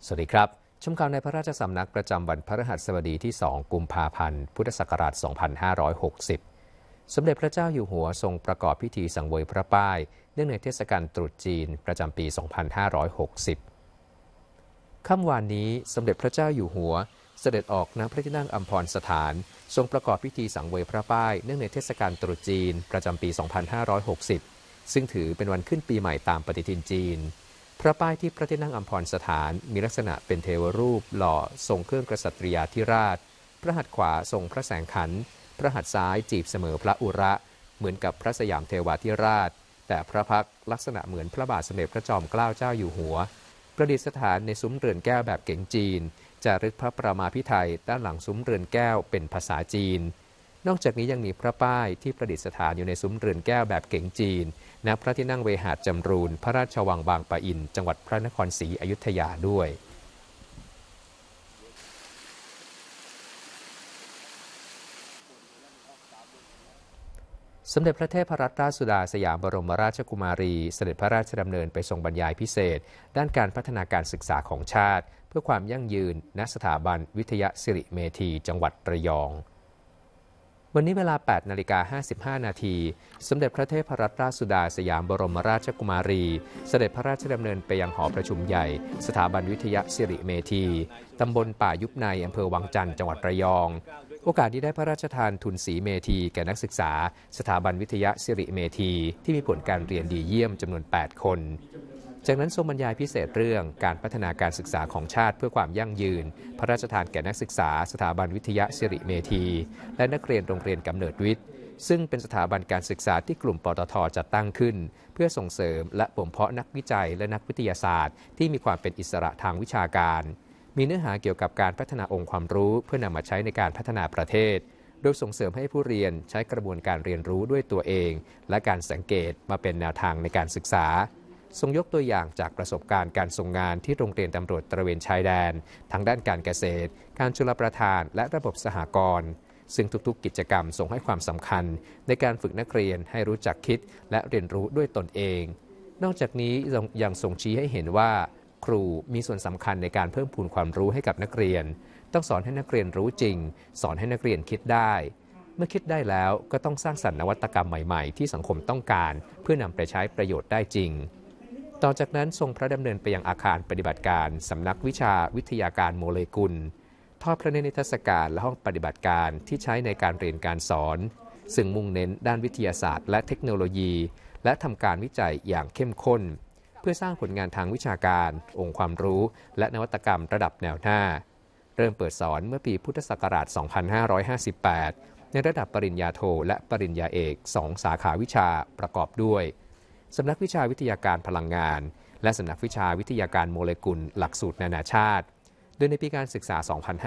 สวัสดีครับชมข่าวในพระราชสำนักประจำวันพฤหัสบดีที่ 2 กุมภาพันธ์ พุทธศักราช 2560 สมเด็จพระเจ้าอยู่หัวทรงประกอบพิธีสังเวยพระป้ายเนื่องในเทศกาลตรุษจีนประจำปี 2560 ค่ำวานนี้สมเด็จพระเจ้าอยู่หัวเสด็จออกณพระที่นั่งอัมพรสถานทรงประกอบพิธีสังเวยพระป้ายเนื่องในเทศกาลตรุษจีนประจำปี 2560 ซึ่งถือเป็นวันขึ้นปีใหม่ตามปฏิทินจีนพระป้ายที่พระที่นั่งอัมพรสถานมีลักษณะเป็นเทวรูปหล่อทรงเครื่องกษัตริยาธิราชพระหัตถ์ขวาทรงพระแสงขันพระหัตถ์ซ้ายจีบเสมอพระอุระเหมือนกับพระสยามเทวาธิราชแต่พระพักตร์ลักษณะเหมือนพระบาทสมเด็จพระจอมเกล้าเจ้าอยู่หัวประดิษฐานในซุ้มเรือนแก้วแบบเก๋งจีนจารึกพระประมาภิไธยด้านหลังซุ้มเรือนแก้วเป็นภาษาจีนนอกจากนี้ยังมีพระป้ายที่ประดิษฐานอยู่ในซุ้มเรือนแก้วแบบเก๋งจีนณพระที่นั่งเวหาจำรูนพระราชวังบางปะอินจังหวัดพระนครศรีอยุธยาด้วยสมเด็จพระเทพรัตนราชสุดาสยามบรมราชกุมารีเสด็จพระราชดำเนินไปทรงบรรยายพิเศษด้านการพัฒนาการศึกษาของชาติเพื่อความยั่งยืนณสถาบันวิทยาสิริเมธีจังหวัดระยองวันนี้เวลา 8:55 นาทีสมเด็จพระเทพรัตนราชสุดาสยามบรมราชกุมารีเสด็จพระราชดำเนินไปยังหอประชุมใหญ่สถาบันวิทยาสิริเมธีตำบลป่ายุบในอำเภอวังจันทร์จังหวัดระยองโอกาสที่ได้พระราชทานทุนศรีเมธีแก่นักศึกษาสถาบันวิทยาสิริเมธีที่มีผลการเรียนดีเยี่ยมจำนวน 8 คนจากนั้นทรงบรรยายพิเศษเรื่องการพัฒนาการศึกษาของชาติเพื่อความยั่งยืนพระราชทานแก่นักศึกษาสถาบันวิทยาสิริเมธีและนักเรียนโรงเรียนกำเนิดวิทย์ซึ่งเป็นสถาบันการศึกษาที่กลุ่มปตท.จัดตั้งขึ้นเพื่อส่งเสริมและบ่มเพาะนักวิจัยและนักวิทยาศาสตร์ที่มีความเป็นอิสระทางวิชาการมีเนื้อหาเกี่ยวกับการพัฒนาองค์ความรู้เพื่อนำมาใช้ในการพัฒนาประเทศโดยส่งเสริมให้ผู้เรียนใช้กระบวนการเรียนรู้ด้วยตัวเองและการสังเกตมาเป็นแนวทางในการศึกษาทรงยกตัวอย่างจากประสบการณ์การทรงงานที่โรงเรียนตำรวจตระเวนชายแดนทั้งด้านการเกษตรการชลประทานและระบบสหกรณ์ซึ่งทุกๆกิจกรรมทรงให้ความสำคัญในการฝึกนักเรียนให้รู้จักคิดและเรียนรู้ด้วยตนเองนอกจากนี้ยังทรงชี้ให้เห็นว่าครูมีส่วนสำคัญในการเพิ่มพูนความรู้ให้กับนักเรียนต้องสอนให้นักเรียนรู้จริงสอนให้นักเรียนคิดได้เมื่อคิดได้แล้วก็ต้องสร้างสรรค์นวัตกรรมใหม่ๆที่สังคมต้องการเพื่อนำไปใช้ประโยชน์ได้จริงต่อจากนั้นทรงพระดำเนินไปยังอาคารปฏิบัติการสำนักวิชาวิทยาการโมเลกุลทอดพระเนตรนิทรรศการและห้องปฏิบัติการที่ใช้ในการเรียนการสอนซึ่งมุ่งเน้นด้านวิทยาศาสตร์และเทคโนโลยีและทำการวิจัยอย่างเข้มข้นเพื่อสร้างผลงานทางวิชาการองค์ความรู้และนวัตกรรมระดับแนวหน้าเริ่มเปิดสอนเมื่อปีพุทธศักราช 2558 ในระดับปริญญาโทและปริญญาเอก2 สาขาวิชาประกอบด้วยสำนักวิชาวิทยาการพลังงานและสำนักวิชาวิทยาการโมเลกุลหลักสูตรนานาชาติโดยในปีการศึกษา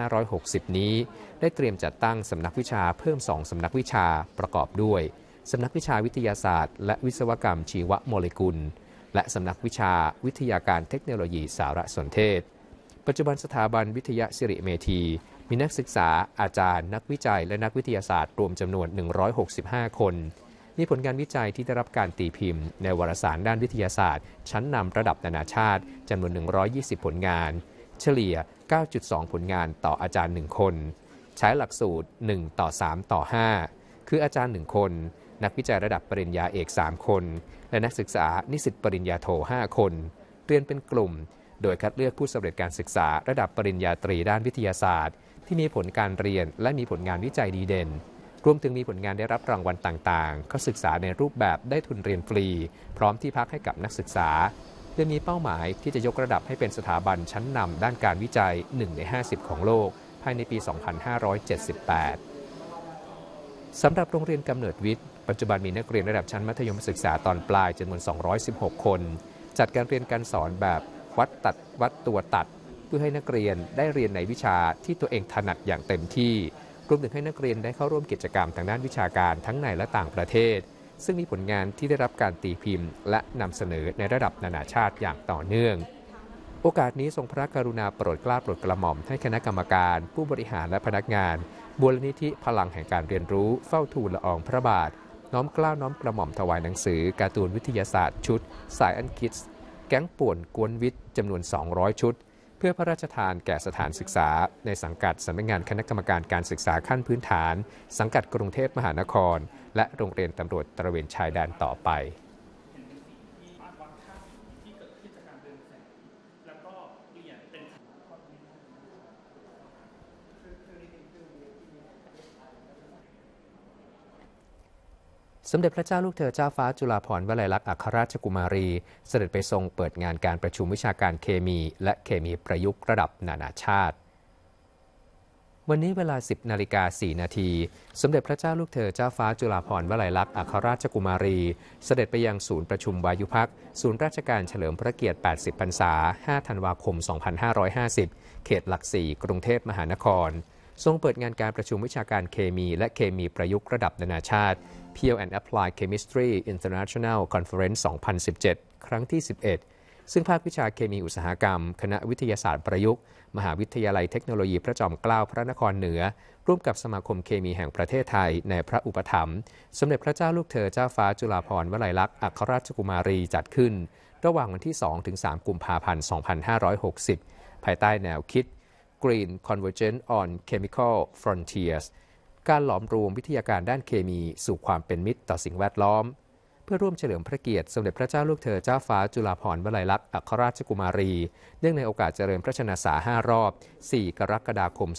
2560 นี้ได้เตรียมจัดตั้งสำนักวิชาเพิ่ม2 สำนักวิชาประกอบด้วยสำนักวิชาวิทยาศาสตร์และวิศวกรรมชีวโมเลกุลและสำนักวิชาวิทยาการเทคโนโลยีสารสนเทศปัจจุบันสถาบันวิทยาสิริเมธีมีนักศึกษาอาจารย์นักวิจัยและนักวิทยาศาสตร์รวมจำนวน 165 คนมีผลงานวิจัยที่ได้รับการตีพิมพ์ในวารสารด้านวิทยาศาสตร์ชั้นนำระดับนานาชาติจำนวน 120 ผลงานเฉลี่ย 9.2 ผลงานต่ออาจารย์ 1 คนใช้หลักสูตร 1:3:5 คืออาจารย์ 1 คนนักวิจัยระดับปริญญาเอก 3 คนและนักศึกษานิสิตปริญญาโท 5 คนเรียนเป็นกลุ่มโดยคัดเลือกผู้สำเร็จการศึกษาระดับปริญญาตรีด้านวิทยาศาสตร์ที่มีผลการเรียนและมีผลงานวิจัยดีเด่นรวมถึงมีผลงานได้รับรางวัลต่างๆเขาศึกษาในรูปแบบได้ทุนเรียนฟรีพร้อมที่พักให้กับนักศึกษาโดยมีเป้าหมายที่จะยกระดับให้เป็นสถาบันชั้นนำด้านการวิจัย1 ใน 50 ของโลกภายในปี 2578 สำหรับโรงเรียนกำเนิดวิทย์ปัจจุบันมีนักเรียนระดับชั้นมัธยมศึกษาตอนปลายจำนวน 216 คนจัดการเรียนการสอนแบบวัดตัวตัดเพื่อให้นักเรียนได้เรียนในวิชาที่ตัวเองถนัดอย่างเต็มที่รวมถึงให้นักเรียนได้เข้าร่วมกิจกรรมทางด้านวิชาการทั้งในและต่างประเทศซึ่งมีผลงานที่ได้รับการตีพิมพ์และนำเสนอในระดับนานาชาติอย่างต่อเนื่องโอกาสนี้ทรงพระกรุณาโปรดเกล้าโปรดกระหม่อมให้คณะกรรมการผู้บริหารและพนักงานมูลนิธิพลังแห่งการเรียนรู้เฝ้าทูลละอองพระบาทน้อมเกล้าน้อมกระหม่อมถวายหนังสือการ์ตูนวิทยาศาสตร์ชุดสายอันคิดแก๊งป่วนกวนวิทย์จำนวน200 ชุดพื่อพระราชทานแก่สถานศึกษาในสังกัดสำนักงานคณะกรรมการการศึกษาขั้นพื้นฐานสังกัดกรุงเทพมหานครและโรงเรียนตำรวจตระเวนชายแดนต่อไปสมเด็จพระเจ้าลูกเธอเจ้าฟ้าจุฬาภรณ์วลัยลักษณ์อัครราชกุมารีเสด็จไปทรงเปิดงานการประชุมวิชาการเคมีและเคมีประยุกต์ระดับนานาชาติวันนี้เวลา 10:04 นาทีสมเด็จพระเจ้าลูกเธอเจ้าฟ้าจุฬาภรณ์วลัยลักษณ์อัครราชกุมารีเสด็จไปยังศูนย์ประชุมวายุพักษ์ศูนย์ราชการเฉลิมพระเกียรติ 80 พรรษา 5 ธันวาคม 2550 เขตหลัก 4 กรุงเทพมหานครทรงเปิดงานการประชุมวิชาการเคมีและเคมีประยุกต์ระดับนานาชาติ Pure and Applied Chemistry International Conference 2017 ครั้งที่ 11 ซึ่งภาควิชาเคมีอุตสาหกรรมคณะวิทยาศาสตร์ประยุกต์มหาวิทยาลัยเทคโนโลยีพระจอมเกล้าพระนครเหนือร่วมกับสมาคมเคมีแห่งประเทศไทยในพระอุปถัมภ์สมเด็จพระเจ้าลูกเธอเจ้าฟ้าจุฬาภรณ์วลัยลักษณ์อัครราชกุมารีจัดขึ้นระหว่างวันที่ 2-3 กุมภาพันธ์ 2560 ภายใต้แนวคิด Green Convergence on Chemical Frontiers การหลอมรวมวิทยาการด้านเคมีสู่ความเป็นมิตรต่อสิ่งแวดล้อมเพื่อร่วมเฉลิมพระเกียรติสมเด็จพระเจ้าลูกเธอเจ้าฟ้าจุฬาภรณ์วลัยลักษณ์อัครราชกุมารีเนื่องในโอกาสเจริญพระชนสา5รอบ 4 กรกฎาคม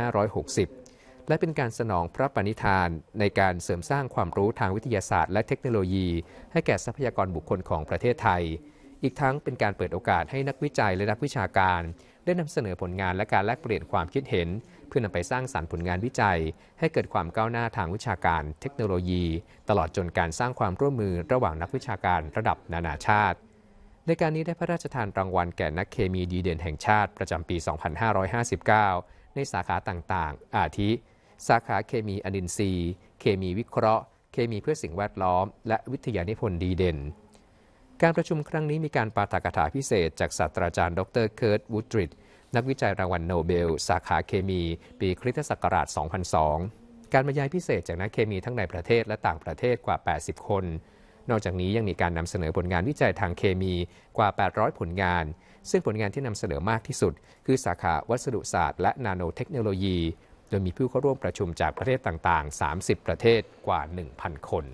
2560 และเป็นการสนองพระปณิธานในการเสริมสร้างความรู้ทางวิทยาศาสตร์และเทคโนโลยีให้แก่ทรัพยากรบุคคลของประเทศไทยอีกทั้งเป็นการเปิดโอกาสให้นักวิจัยและนักวิชาการได้นำเสนอผลงานและการแลกเปลี่ยนความคิดเห็นเพื่อนำไปสร้างสรรค์ผลงานวิจัยให้เกิดความก้าวหน้าทางวิชาการเทคโนโลยีตลอดจนการสร้างความร่วมมือระหว่างนักวิชาการระดับนานาชาติในการนี้ได้พระราชทานรางวัลแก่นักเคมีดีเด่นแห่งชาติประจำปี 2559 ในสาขาต่างๆอาทิสาขาเคมีอนินทรีย์เคมีวิเคราะห์เคมีเพื่อสิ่งแวดล้อมและวิทยานิพนธ์ดีเด่นการประชุมครั้งนี้มีการปาฐกถาพิเศษจากศาสตราจารย์ดรเคิร์ตวูดริดนักวิจัยรางวัลโนเบลสาขาเคมีปีคริสตศักราช 2002 การบรรยายพิเศษจากนักเคมีทั้งในประเทศและต่างประเทศกว่า 80 คนนอกจากนี้ยังมีการนำเสนอผลงานวิจัยทางเคมีกว่า 800 ผลงานซึ่งผลงานที่นำเสนอมากที่สุดคือสาขาวัสดุศาสตร์และนาโนเทคโนโลยีโดยมีผู้เข้าร่วมประชุมจากประเทศต่างๆ 30 ประเทศกว่า 1,000 คน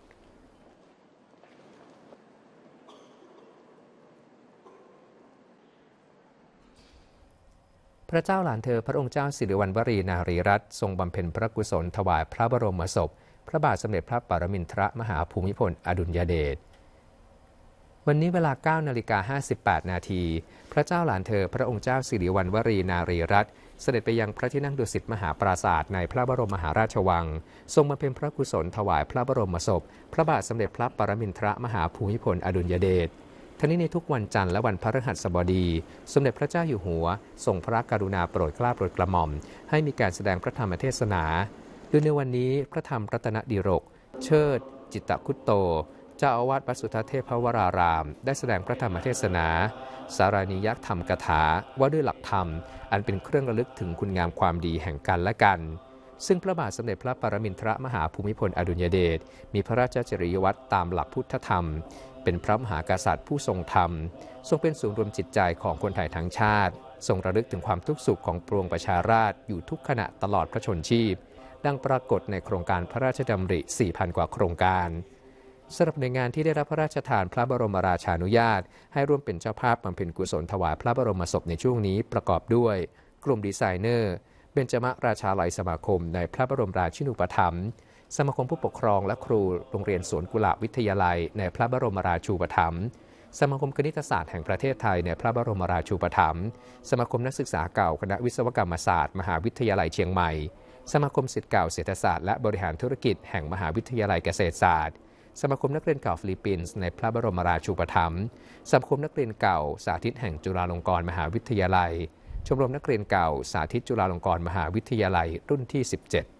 พระเจ้าหลานเธอพระองค์เจ้าสิริวัณวรีนารีรัตน์ทรงบำเพ็ญพระกุศลถวายพระบรมศพพระบาทสมเด็จพระปรมินทรมหาภูมิพลอดุลยเดชวันนี้เวลา 9:58 นาทีพระเจ้าหลานเธอพระองค์เจ้าสิริวัณวรีนารีรัตน์เสด็จไปยังพระที่นั่งดุสิตมหาปราสาทในพระบรมมหาราชวังทรงบำเพ็ญพระกุศลถวายพระบรมศพพระบาทสมเด็จพระปรมินทรมหาภูมิพลอดุลยเดชทั้งนี้ในทุกวันจันทร์และวันพฤหัสบดีสมเด็จพระเจ้าอยู่หัวทรงพระกรุณาโปรดเกล้าโปรดกระหม่อมให้มีการแสดงพระธรรมเทศนาโดยในวันนี้พระธรรมรัตนดิรกเชิดจิตตคุตโตเจ้าอาวาสวัดสุทธเทพวรารามได้แสดงพระธรรมเทศนาสารานิยธรรมกถาว่าด้วยหลักธรรมอันเป็นเครื่องระลึกถึงคุณงามความดีแห่งกันและกันซึ่งพระบาทสมเด็จพระปรมินทรมหาภูมิพลอดุลยเดชมีพระราชจริยวัตรตามหลักพุทธธรรมเป็นพระมหากษัตริย์ผู้ทรงธรรมทรงเป็นศูนย์รวมจิตใจของคนไทยทั้งชาติทรงระลึกถึงความทุกข์สุขของปวงประชาราษฎร์อยู่ทุกขณะตลอดพระชนชีพดังปรากฏในโครงการพระราชดำริ 4,000 กว่าโครงการสำหรับในงานที่ได้รับพระราชทานพระบรมราชานุญาตให้ร่วมเป็นเจ้าภาพบำเพ็ญกุศลถวายพระบรมศพในช่วงนี้ประกอบด้วยกลุ่มดีไซเนอร์เบญจมราชาลัยสมาคมในพระบรมราชินูปถัมภ์สมาคมผู้ปกครองและครูโรงเรียนสวนกุหลาบวิทยาลัยในพระบรมราชูปถัมภ์สมาคมคณิตศาสตร์แห่งประเทศไทยในพระบรมราชูปถัมภ์สมาคมนักศึกษาเก่าคณะวิศวกรรมศาสตร์มหาวิทยาลัยเชียงใหม่สมาคมศิษย์เก่าเศรษฐศาสตร์และบริหารธุรกิจแห่งมหาวิทยาลัยเกษตรศาสตร์สมาคมนักเรียนเก่าฟิลิปปินส์ในพระบรมราชูปถัมภ์สมาคมนักเรียนเก่าสาธิตแห่งจุฬาลงกรณ์มหาวิทยาลัยชมรมนักเรียนเก่าสาธิตจุฬาลงกรณ์มหาวิทยาลัยรุ่นที่ 17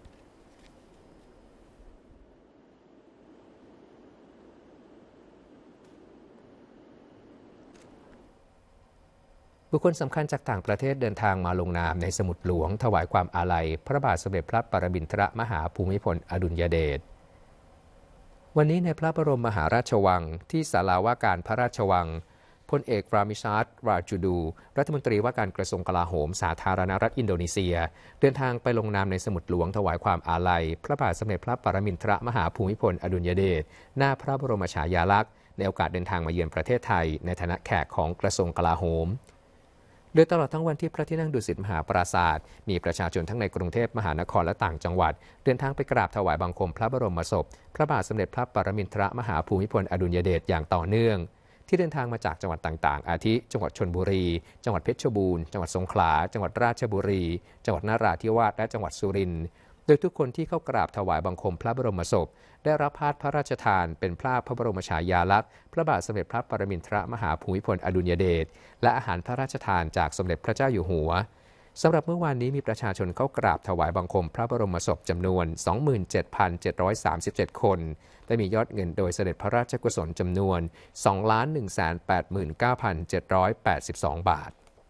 บุคคลสำคัญจากต่างประเทศเดินทางมาลงนามในสมุดหลวงถวายความอาลัยพระบาทสมเด็จพระปรมินทรมหาภูมิพลอดุลยเดชวันนี้ในพระบรมมหาราชวังที่ศาลาว่าการพระราชวังพลเอกรามิชาร์ด ราจูดูรัฐมนตรีว่าการกระทรวงกลาโหมสาธารณรัฐอินโดนีเซียเดินทางไปลงนามในสมุดหลวงถวายความอาลัยพระบาทสมเด็จพระปรมินทรมหาภูมิพลอดุลยเดชหน้าพระบรมฉายาลักษณ์ในโอกาสเดินทางมาเยือนประเทศไทยในฐานะแขกของกระทรวงกลาโหมโดยตลอดทั้งวันที่พระที่นั่งดุสิตมหาปราสาทมีประชาชนทั้งในกรุงเทพมหานครและต่างจังหวัดเดินทางไปกราบถวายบังคมพระบรมศพพระบาทสมเด็จพระปรมินทรมหาภูมิพลอดุลยเดชอย่างต่อเนื่องที่เดินทางมาจากจังหวัดต่างๆอาทิจังหวัดชลบุรีจังหวัดเพชรบูรณ์จังหวัดสงขลาจังหวัดราชบุรีจังหวัดนราธิวาสและจังหวัดสุรินทร์โดยทุกคนที่เข้ากราบถวายบังคมพระบรมศพได้รับพาสพระราชทานเป็นพระบรมฉายาลักษณ์พระบาทสมเด็จพระปรมินทรมหาภูมิพลอดุลยเดชและอาหารพระราชทานจากสมเด็จพระเจ้าอยู่หัวสำหรับเมื่อวานนี้มีประชาชนเข้ากราบถวายบังคมพระบรมศพจำนวน 27,737 คนและมียอดเงินโดยเสด็จพระราชกุศลจำนวน 2,189,782 บาท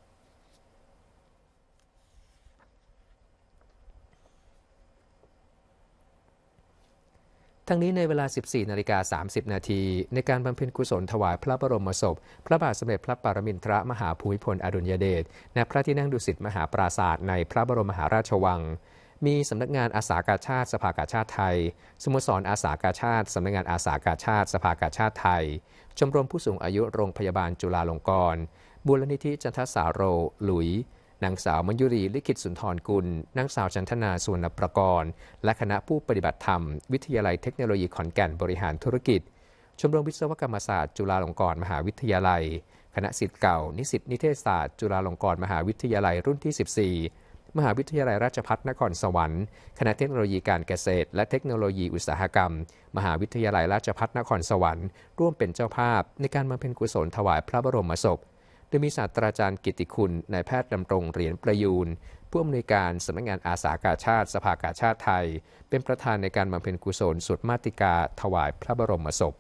ทั้งนี้ในเวลา 14:30 นาทีในการบำเพ็ญกุศลถวายพระบรมศพพระบาทสมเด็จพระปรมินทรมหาภูมิพลอดุลยเดชณพระที่นั่งดุสิตมหาปราสาทในพระบรมมหาราชวังมีสำนักงานอาสาการชาติสภากาชาติไทยสโมสรอาสาการชาติสำนักงานอาสาการชาติสภากาชาติไทยชมรมผู้สูงอายุโรงพยาบาลจุฬาลงกรณ์มูลนิธิจันทสาโรหลุยนางสาวมัญยุรีลิขิตสุนทรกุลนางสาวจันทนาสุวรรณประกรณ์และคณะผู้ปฏิบัติธรรมวิทยาลัยเทคโนโลยีขอนแก่นบริหารธุรกิจชมรมวิศวกรรมศาสตร์จุฬาลงกรณ์มหาวิทยาลัยคณะศิษย์เก่านิสิตนิเทศศาสตร์จุฬาลงกรณ์มหาวิทยาลัยรุ่นที่ 14มหาวิทยาลัยราชภัฏนครสวรรค์คณะเทคโนโลยีการเกษตรและเทคโนโลยีอุตสาหกรรมมหาวิทยาลัยราชภัฏนครสวรรค์ร่วมเป็นเจ้าภาพในการบำเพ็ญกุศลถวายพระบรมศพโดยมีศาสตราจารย์กิตติคุณนายแพทย์ดำรงเหรียญประยูรผู้อำนวยการสำนักงานอาสาการชาติสภากาชาติไทยเป็นประธานในการบำเพ็ญกุศลสวดมาติกาถวายพระบรมศพ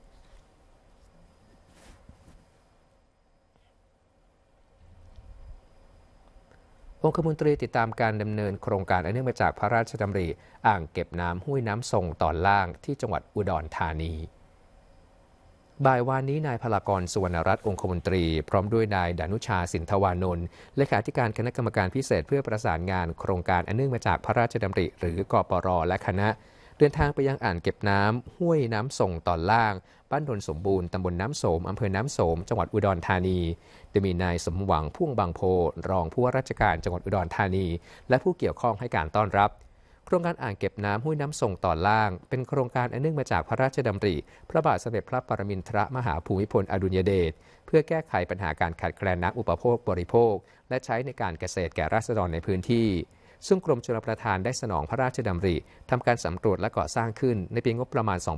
องคมนตรีติดตามการดำเนินโครงการอันเนื่องมาจากพระราชดำริอ่างเก็บน้ำห้วยน้ำส่งตอนล่างที่จังหวัดอุดรธานีบ่ายวานนี้นายพลากรสุวรรณรัตน์องคมนตรีพร้อมด้วยนายดานุชาสินทวานนท์เลขาธิการคณะกรรมการพิเศษเพื่อประสานงานโครงการอันเนื่องมาจากพระราชดำริหรือกปร.และคณะเดินทางไปยังอ่างเก็บน้ำห้วยน้ำส่งตอนล่างบ้านดนสมบูรณ์ตำบลน้ำโสมอำเภอน้ำโสมจังหวัดอุดรธานีโดยมีนายสมหวังพ่วงบางโพรองผู้ว่าราชการจังหวัดอุดรธานีและผู้เกี่ยวข้องให้การต้อนรับโครงการอ่างเก็บน้ำห้วยน้ำส่งตอนล่างเป็นโครงการอันเนื่องมาจากพระราชดำริพระบาทสมเด็จพระปรมินทรมหาภูมิพลอดุลยเดชเพื่อแก้ไขปัญหาการขาดแคลนน้ำอุปโภคบริโภคและใช้ในการเกษตรแก่ราษฎรในพื้นที่ซึ่งกรมชลประทานได้สนองพระราชดำริทำการสำรวจและก่อสร้างขึ้นในปีงบประมาณ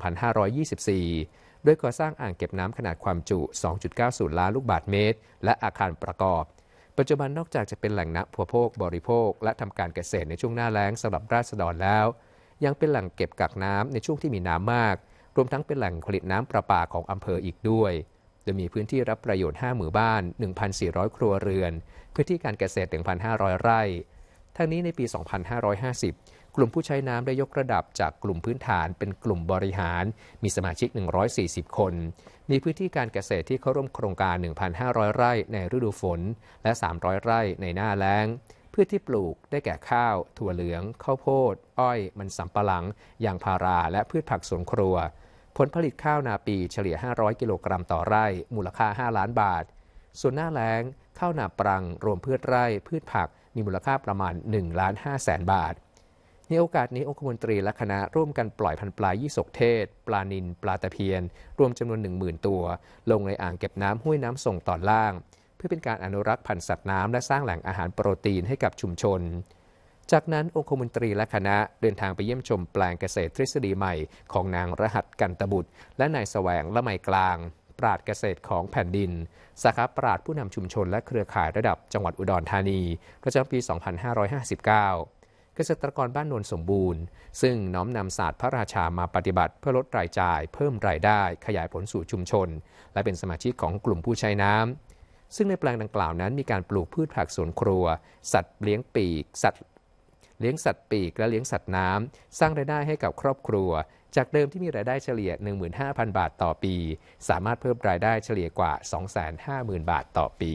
2524 โดยก่อสร้างอ่างเก็บน้ำขนาดความจุ 2.90 ล้านลูกบาศก์เมตรและอาคารประกอบปัจจุบันนอกจากจะเป็นแหล่งน้ำอุปโภคบริโภคและทำการเกษตรในช่วงหน้าแล้งสำหรับราษฎรแล้วยังเป็นแหล่งเก็บกักน้ำในช่วงที่มีน้ำมากรวมทั้งเป็นแหล่งผลิตน้ำประปาของอำเภออีกด้วยโดยมีพื้นที่รับประโยชน์5หมู่บ้าน 1,400 ครัวเรือนพื้นที่การเกษตร 1,500 ไร่ทั้งนี้ในปี 2550 กลุ่มผู้ใช้น้ำได้ยกระดับจากกลุ่มพื้นฐานเป็นกลุ่มบริหารมีสมาชิก140คนมีพื้นที่การเกษตรที่เข้าร่วมโครงการ 1,500 ไร่ในฤดูฝนและ300ไร่ในหน้าแล้งพืชที่ปลูกได้แก่ข้าวถั่วเหลืองข้าวโพดอ้อยมันสำปะหลังยางพาราและพืชผักสวนครัวผลผลิตข้าวนาปีเฉลี่ย500กิโลกรัมต่อไร่มูลค่า5ล้านบาทส่วนหน้าแล้งข้าวนาปรังรวมพืชไร่พืชผักมีมูลค่าประมาณ 1,500,000 บาทในโอกาสนี้องคมนตรีและคณะร่วมกันปล่อยพันธุ์ปลายี่สกเทศปลานิลปลาตะเพียนรวมจำนวน 10,000 ตัวลงในอ่างเก็บน้ำห้วยน้ำส่งตอนล่างเพื่อเป็นการอนุรักษ์พันธุ์สัตว์น้ำและสร้างแหล่งอาหารโปรตีนให้กับชุมชนจากนั้นองคมนตรีและคณะเดินทางไปเยี่ยมชมแปลงเกษตรทฤษฎีใหม่ของนางรหัสกันตบุตรและนายแสวงละไมกลางปราชญ์เกษตรของแผ่นดินสาขาปราชญ์ผู้นำชุมชนและเครือข่ายระดับจังหวัดอุดรธานีประจำปี 2559 เกษตรกรบ้านโนนสมบูรณ์ซึ่งน้อมนำศาสตร์พระราชามาปฏิบัติเพื่อลดรายจ่ายเพิ่มรายได้ขยายผลสู่ชุมชนและเป็นสมาชิกของกลุ่มผู้ใช้น้ำซึ่งในแปลงดังกล่าวนั้นมีการปลูกพืชผักสวนครัวสัตว์เลี้ยงปีกสัตว์ปีกและเลี้ยงสัตว์น้ำสร้างรายได้ให้กับครอบครัวจากเดิมที่มีรายได้เฉลี่ย 15,000 บาทต่อปีสามารถเพิ่มรายได้เฉลี่ยกว่า 250,000 บาทต่อปี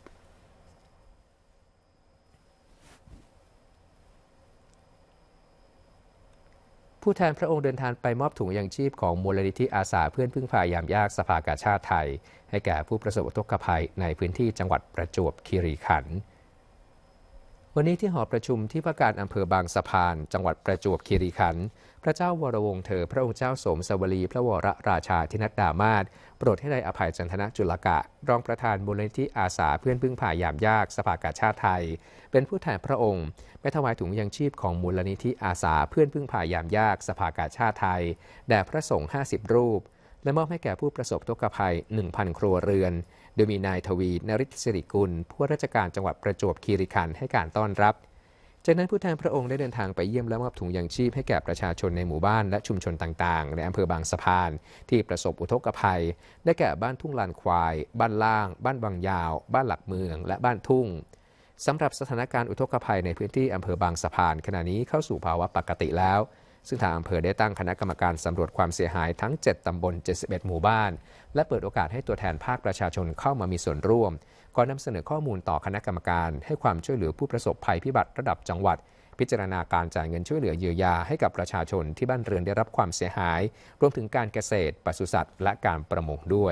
ผู้แทนพระองค์เดินทางไปมอบถุงยังชีพของมูลนิธิอาสาเพื่อนพึ่งพายามยากสภากาชาดไทยให้แก่ผู้ประสบอุทกภัยในพื้นที่จังหวัดประจวบคีรีขันธ์วันนี้ที่หอประชุมที่ว่าการอำเภอบางสะพานจังหวัดประจวบคีรีขันธ์พระเจ้าวรวงศ์เธอพระองค์เจ้าสมสวลีพระวรราชาธินัดดามาศโปรดให้นายอภัยจันทนะจุลกะรองประธานมูลนิธิอาสาเพื่อนพึ่งพายามยากสภากาชาดไทยเป็นผู้แทนพระองค์ไปถวายถุงยังชีพของมูลนิธิอาสาเพื่อนพึ่งพายามยากสภากาชาดไทยแด่พระสงฆ์50 รูปและมอบให้แก่ผู้ประสบทุกขภัย 1,000 ครัวเรือนโดยมีนายทวีนฤทธิ์สิริกุลผู้ว่าราชการจังหวัดประจวบคีรีขันธ์ให้การต้อนรับจากนั้นผู้แทนพระองค์ได้เดินทางไปเยี่ยมและมอบถุงยังชีพให้แก่ประชาชนในหมู่บ้านและชุมชนต่างๆในอำเภอบางสะพานที่ประสบอุทกภัยได้แก่บ้านทุ่งลานควายบ้านล่างบ้านบางยาวบ้านหลักเมืองและบ้านทุ่งสำหรับสถานการณ์อุทกภัยในพื้นที่อำเภอบางสะพานขณะนี้เข้าสู่ภาวะปกติแล้วซึ่งทางอำเภอได้ตั้งคณะกรรมการสำรวจความเสียหายทั้ง7 ตำบล 71 หมู่บ้านและเปิดโอกาสให้ตัวแทนภาคประชาชนเข้ามามีส่วนร่วมก่อนนำเสนอข้อมูลต่อคณะกรรมการให้ความช่วยเหลือผู้ประสบภัยพิบัติระดับจังหวัดพิจารณาการจ่ายเงินช่วยเหลือเยียวยาให้กับประชาชนที่บ้านเรือนได้รับความเสียหายรวมถึงการเกษตรปศุสัตว์และการประมงด้วย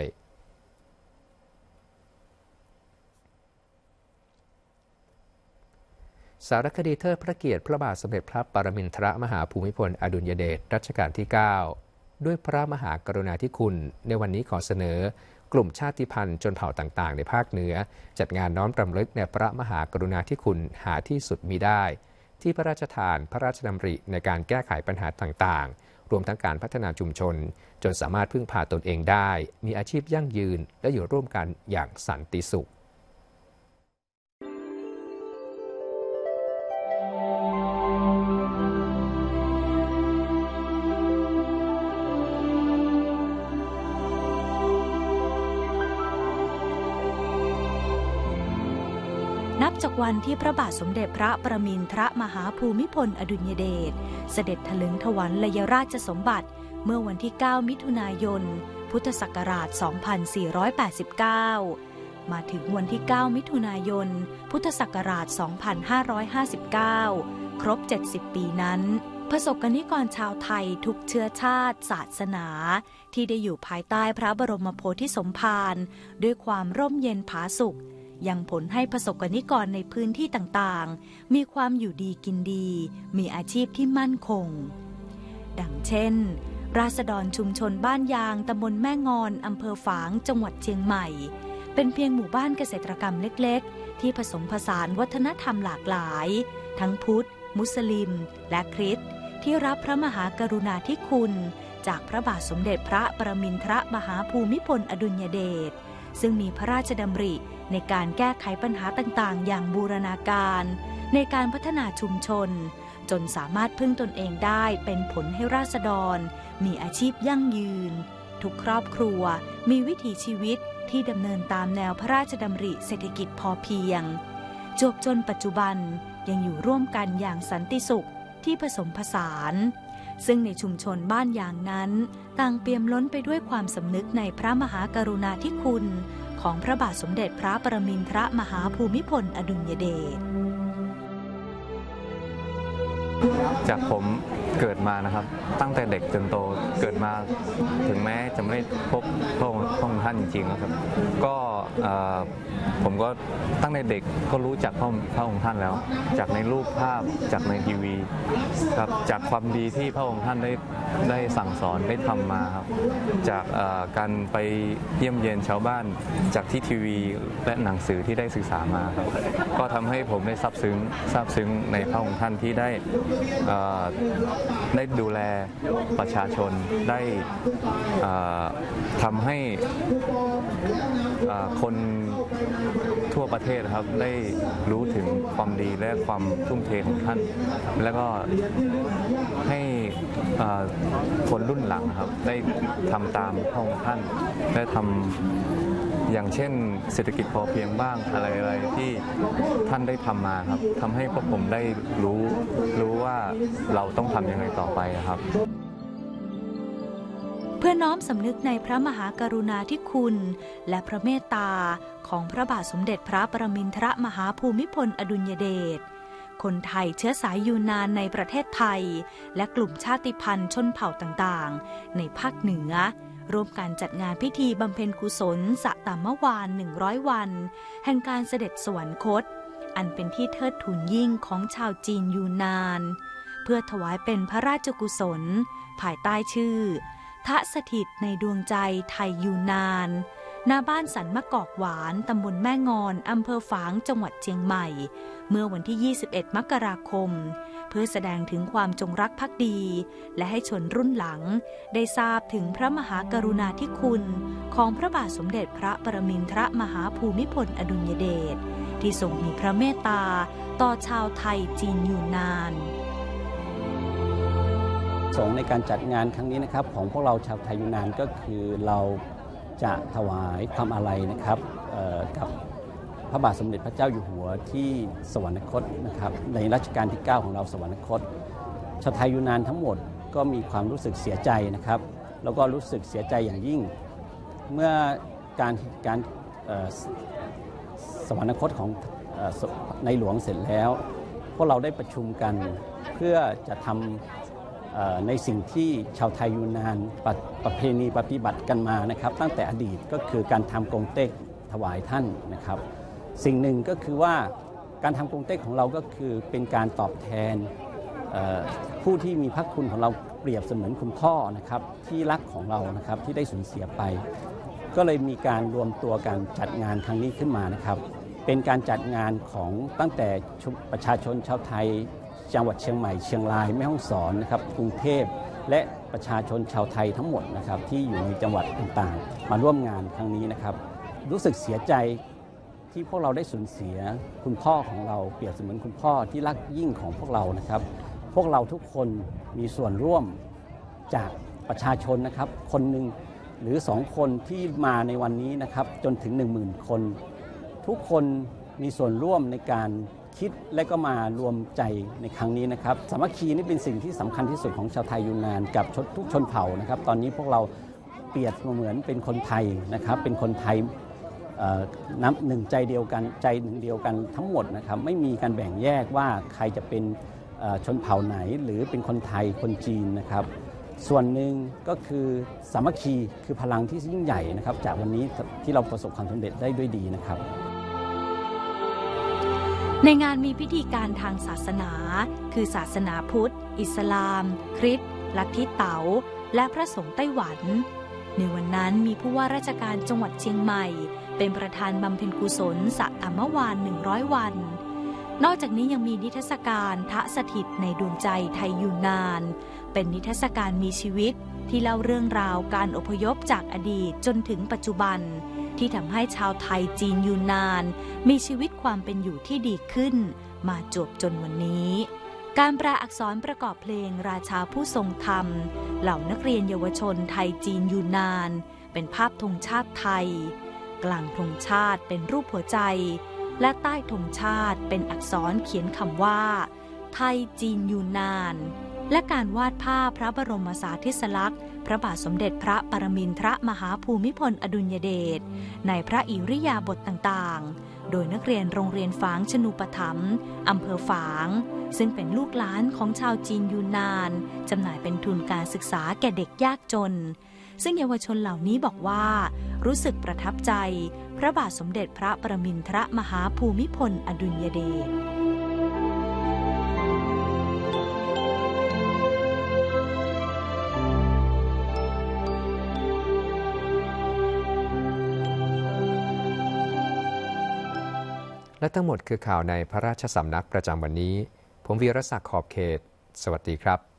สารคดีเทิดพระเกียรติพระบาทสมเด็จพระปรมินทรมหาภูมิพลอดุลยเดชรัชกาลที่ 9 ด้วยพระมหากรุณาธิคุณในวันนี้ขอเสนอกลุ่มชาติพันธุ์ชนเผ่าต่างๆในภาคเหนือจัดงานน้อมรำลึกในพระมหากรุณาธิคุณหาที่สุดมิได้ที่พระราชทานพระราชดำริในการแก้ไขปัญหาต่างๆรวมทั้งการพัฒนาชุมชนจนสามารถพึ่งพาตนเองได้มีอาชีพยั่งยืนและอยู่ร่วมกันอย่างสันติสุขนับจากวันที่พระบาทสมเด็จพระประมินทรมหาภูมิพลอดุลยเดชเสด็จถลึงถวัลยราชสมบัติเมื่อวันที่ 9 มิถุนายน พุทธศักราช 2489 มาถึงวันที่ 9 มิถุนายน พุทธศักราช 2559 ครบ 70 ปีนั้นประสบกนิกรชาวไทยทุกเชื้อชาติศาสนาที่ได้อยู่ภายใต้พระบรมโพธิสมภารด้วยความร่มเย็นผาสุกยังผลให้ประสบกนิกรในพื้นที่ต่างๆมีความอยู่ดีกินดีมีอาชีพที่มั่นคงดังเช่นราษฎรชุมชนบ้านยางตำบลแม่งอนอำเภอฝางจังหวัดเชียงใหม่เป็นเพียงหมู่บ้านเกษตรกรรมเล็กๆที่ผสมผสานวัฒนธรรมหลากหลายทั้งพุทธมุสลิมและคริสต์ที่รับพระมหากรุณาธิคุณจากพระบาทสมเด็จพระปรมินทรมหาภูมิพลอดุลยเดชซึ่งมีพระราชดำริในการแก้ไขปัญหาต่างๆอย่างบูรณาการในการพัฒนาชุมชนจนสามารถพึ่งตนเองได้เป็นผลให้ราษฎรมีอาชีพยั่งยืนทุกครอบครัวมีวิถีชีวิตที่ดำเนินตามแนวพระราชดำริเศรษฐกิจพอเพียงจวบจนปัจจุบันยังอยู่ร่วมกันอย่างสันติสุขที่ผสมผสานซึ่งในชุมชนบ้านยางนั้นต่างเปี่ยมล้นไปด้วยความสำนึกในพระมหากรุณาธิคุณของพระบาทสมเด็จพระปรมินทรมหาภูมิพลอดุลยเดชจากผมเกิดมานะครับตั้งแต่เด็กจนโตเกิดมาถึงแม้จะไม่พบพระองค์ท่านจริงๆนะครับก็ผมก็ตั้งแต่เด็กก็รู้จักพระองค์ท่านแล้วจากในรูปภาพจากในทีวีครับจากความดีที่พระองค์ท่านได้สั่งสอนได้ทำมาครับจากการไปเยี่ยมเยียนชาวบ้านจากที่ทีวีและหนังสือที่ได้ศึกษามาครับก็ทำให้ผมได้ซาบซึ้งในพระองค์ท่านที่ได้ดูแลประชาชนได้ทำให้คนทั่วประเทศครับได้รู้ถึงความดีและความทุ่มเทของท่านแล้วก็ให้คนรุ่นหลังครับได้ทำตามพระองค์ท่านและทำอย่างเช่นเศรษฐกิจพอเพียงบ้างอะไรที่ท่านได้ทำมาครับทำให้พวกผมได้รู้ว่าเราต้องทำยังไงต่อไปครับพื่อน้อมสำนึกในพระมหากรุณาธิคุณและพระเมตตาของพระบาทสมเด็จพระปรมินทรมหาภูมิพลอดุลยเดชคนไทยเชื้อสายยูนานในประเทศไทยและกลุ่มชาติพันธุ์ชนเผ่าต่างๆในภาคเหนือร่วมกันจัดงานพิธีบำเพ็ญกุศลสตมวาน100 วันแห่งการเสด็จสวรรคตอันเป็นที่เทิดทูนยิ่งของชาวจีนยูนานเพื่อถวายเป็นพระราชกุศลภายใต้ชื่อทะสถิตในดวงใจไทยยูนานณบ้านสันมะกอกหวานตำบลแม่งอนอำเภอฝางจังหวัดเชียงใหม่เมื่อวันที่ 21 มกราคมเพื่อแสดงถึงความจงรักภักดีและให้ชนรุ่นหลังได้ทราบถึงพระมหากรุณาธิคุณของพระบาทสมเด็จพระปรมินทรมหาภูมิพลอดุลยเดชที่ทรงมีพระเมตตาต่อชาวไทยจีนยูนานประสงค์ในการจัดงานครั้งนี้นะครับของพวกเราชาวไทยยูนานก็คือเราจะถวายความอาลัยนะครับกับพระบาทสมเด็จพระเจ้าอยู่หัวที่สวรรคตนะครับในรัชกาลที่ 9 ของเราสวรรคตชาวไทยยูนานทั้งหมดก็มีความรู้สึกเสียใจนะครับแล้วก็รู้สึกเสียใจอย่างยิ่งเมื่อการสวรรคตของในหลวงเสร็จแล้วพวกเราได้ประชุมกันเพื่อจะทำในสิ่งที่ชาวไทยยูนานประเพณีปฏิบัติกันมานะครับตั้งแต่อดีตก็คือการทำกงเต็กถวายท่านนะครับสิ่งหนึ่งก็คือว่าการทำกงเต็กของเราก็คือเป็นการตอบแทนผู้ที่มีพระคุณของเราเปรียบเสมือนคุณพ่อนะครับที่รักของเรานะครับที่ได้สูญเสียไปก็เลยมีการรวมตัวกันจัดงานครั้งนี้ขึ้นมานะครับเป็นการจัดงานของตั้งแต่ประชาชนชาวไทยจังหวัดเชียงใหม่เชียงรายแม่ฮ่องสอนนะครับกรุงเทพและประชาชนชาวไทยทั้งหมดนะครับที่อยู่ในจังหวัดต่างๆมาร่วมงานครั้งนี้นะครับรู้สึกเสียใจที่พวกเราได้สูญเสียคุณพ่อของเราเปรียบเสมือนคุณพ่อที่รักยิ่งของพวกเรานะครับพวกเราทุกคนมีส่วนร่วมจากประชาชนนะครับคนหนึ่งหรือ2 คนที่มาในวันนี้นะครับจนถึง 10,000 คนทุกคนมีส่วนร่วมในการคิดและก็มารวมใจในครั้งนี้นะครับสามัคคีนี่เป็นสิ่งที่สำคัญที่สุดของชาวไทยยูนานกับทุกชนเผ่านะครับตอนนี้พวกเราเปรียบเหมือนเป็นคนไทยนะครับเป็นคนไทยน้ำหนึ่งใจเดียวกันใจหนึ่งเดียวกันทั้งหมดนะครับไม่มีการแบ่งแยกว่าใครจะเป็นชนเผ่าไหนหรือเป็นคนไทยคนจีนนะครับส่วนหนึ่งก็คือสามัคคีคือพลังที่ยิ่งใหญ่นะครับจากวันนี้ที่เราประสบความสำเร็จได้ด้วยดีนะครับในงานมีพิธีการทางศาสนาคือศาสนาพุทธอิสลามคริสต์ลัทธิเต๋าและพระสงฆ์ไต้หวันในวันนั้นมีผู้ว่าราชการจังหวัดเชียงใหม่เป็นประธานบำเพ็ญกุศลสตมวาน100 วันนอกจากนี้ยังมีนิทรรศการทะสถิตในดวงใจไทยยูนานเป็นนิทรรศการมีชีวิตที่เล่าเรื่องราวการอพยพจากอดีตจนถึงปัจจุบันที่ทำให้ชาวไทยจีนยูนานมีชีวิตความเป็นอยู่ที่ดีขึ้นมาจวบจนวันนี้การแปลอักษรประกอบเพลงราชาผู้ทรงธรรมเหล่านักเรียนเยาวชนไทยจีนยูนานเป็นภาพธงชาติไทยกลางธงชาติเป็นรูปหัวใจและใต้ธงชาติเป็นอักษรเขียนคำว่าไทยจีนยูนานและการวาดภาพพระบรมสารีริกลักษณ์พระบาทสมเด็จพระปรมินทรมหาภูมิพลอดุลยเดชในพระอิริยาบถต่างๆโดยนักเรียนโรงเรียนฝางชนูปถัมภ์อำเภอฝางซึ่งเป็นลูกหลานของชาวจีนยูนานจำหน่ายเป็นทุนการศึกษาแก่เด็กยากจนซึ่งเยาวชนเหล่านี้บอกว่ารู้สึกประทับใจพระบาทสมเด็จพระปรมินทรมหาภูมิพลอดุลยเดชและทั้งหมดคือข่าวในพระราชสำนักประจำวันนี้ผมวีรศักดิ์ขอบเขตสวัสดีครับ